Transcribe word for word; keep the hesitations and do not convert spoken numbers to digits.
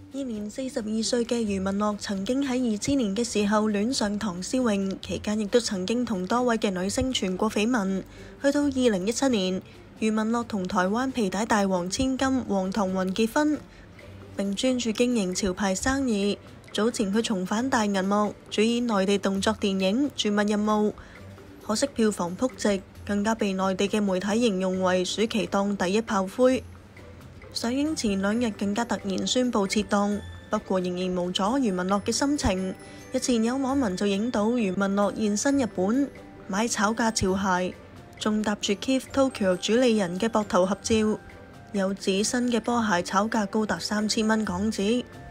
現年四十二歲嘅余文樂曾經喺二千年嘅時候戀上唐詩詠，期間亦都曾經同多位嘅女星傳過緋聞。去到二零一七年，余文樂同台灣皮帶大王千金黃唐雲結婚，並專注經營潮牌生意。早前佢重返大銀幕，主演內地動作電影《絕密任務》，可惜票房撲直，更加被內地嘅媒體形容為暑期檔第一炮灰。上映前兩日更加突然宣布撤檔，不過仍然無阻余文樂嘅心情。日前有網民就影到余文樂現身日本買炒價潮鞋，仲搭住 Kith Tokyo 主理人嘅膊頭合照，有指新嘅波鞋炒價高達三千蚊港紙。